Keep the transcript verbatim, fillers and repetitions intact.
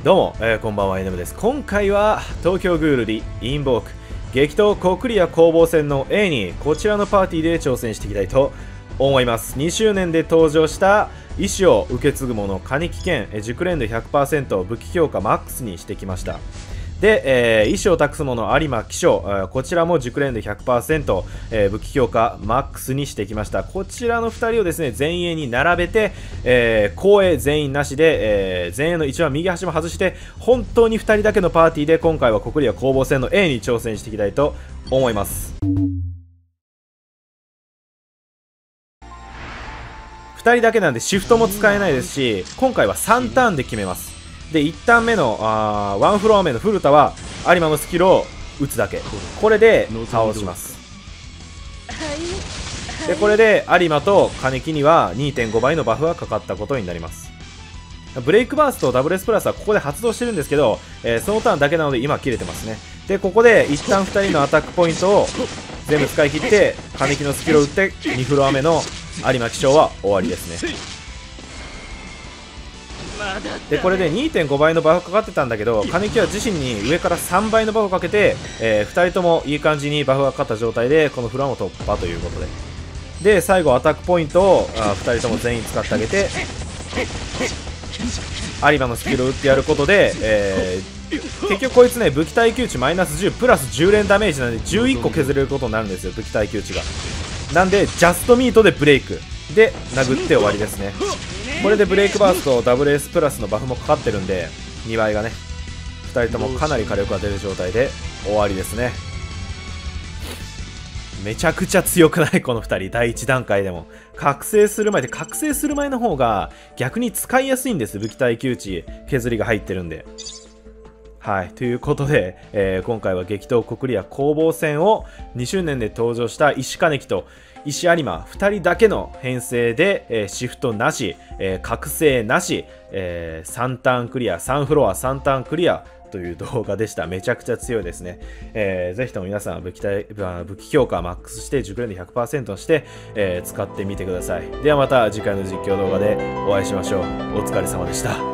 どうも、えー、こんばんは、エヌエムです。今回は東京グールディインボーク激闘コクリア攻防戦の A にこちらのパーティーで挑戦していきたいと思います。にしゅうねんで登場した意志を受け継ぐ者カニキ剣熟練度 ひゃくパーセント 武器強化マックスにしてきました。で、えー、意志を託す者有馬騎将、えー、こちらも熟練度 ひゃくパーセント、えー、武器強化マックスにしてきました。こちらのふたりをですね前衛に並べて、えー、後衛全員なしで、えー、前衛の一番右端も外して本当にふたりだけのパーティーで今回はコクリア攻防戦の A に挑戦していきたいと思います。ふたりだけなんでシフトも使えないですし、今回はさんターンで決めます。でいちターン目のあワンフロア目の古田は有馬のスキルを打つだけ、これで倒します。でこれで有馬と金木には にてんご 倍のバフがかかったことになります。ブレイクバーストダブル S プラスはここで発動してるんですけど、えー、そのターンだけなので今切れてますね。でここで一旦ふたりのアタックポイントを全部使い切って金木のスキルを打ってにフロア目の有馬騎将は終わりですね。でこれで にてんご 倍のバフかかってたんだけど、金木は自身に上からさんばいのバフをかけて、えー、ふたりともいい感じにバフがかかった状態でこのフランを突破ということで、で最後アタックポイントをあふたりとも全員使ってあげて有馬のスキルを打ってやることで、えー、結局こいつね武器耐久値マイナスじゅうプラスじゅう連ダメージなんでじゅういっこ削れることになるんですよ、武器耐久値が。なんでジャストミートでブレイクで殴って終わりですね。これでブレイクバースト ダブルエス プラスのバフもかかってるんでにばいがねふたりともかなり火力が出る状態で終わりですね。めちゃくちゃ強くないこのふたり。だいいち段階でも覚醒する前で覚醒する前の方が逆に使いやすいんです。武器耐久値削りが入ってるんで。はい、ということで、えー、今回は激闘コクリア攻防戦をにしゅうねんで登場した石金木と石有馬ふたりだけの編成で、えー、シフトなし、えー、覚醒なし、えー、さんターンクリアさんフロアさんターンクリアという動画でした。めちゃくちゃ強いですね。えー、ぜひとも皆さん武器体武器強化マックスして熟練度 ひゃくパーセント にして、えー、使ってみてください。ではまた次回の実況動画でお会いしましょう。お疲れ様でした。